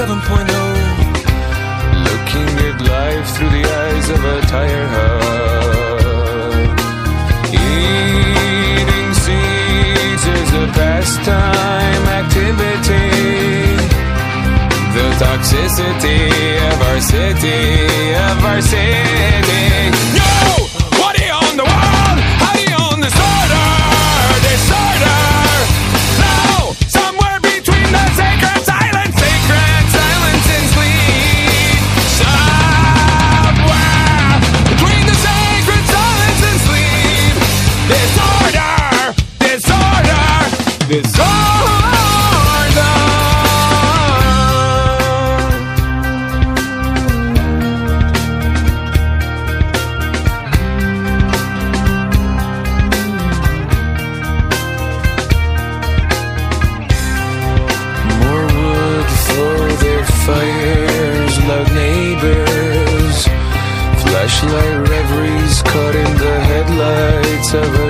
7.0, looking at life through the eyes of a tire hub. Eating seeds is a pastime activity. The toxicity of our city, No! What do you own the world? How do you own disorder? No! Somewhere between the sacred silence and sleep. Somewhere between the sacred silence and sleep. Disorder. Fires, loud neighbors, flashlight reveries caught in the headlights of a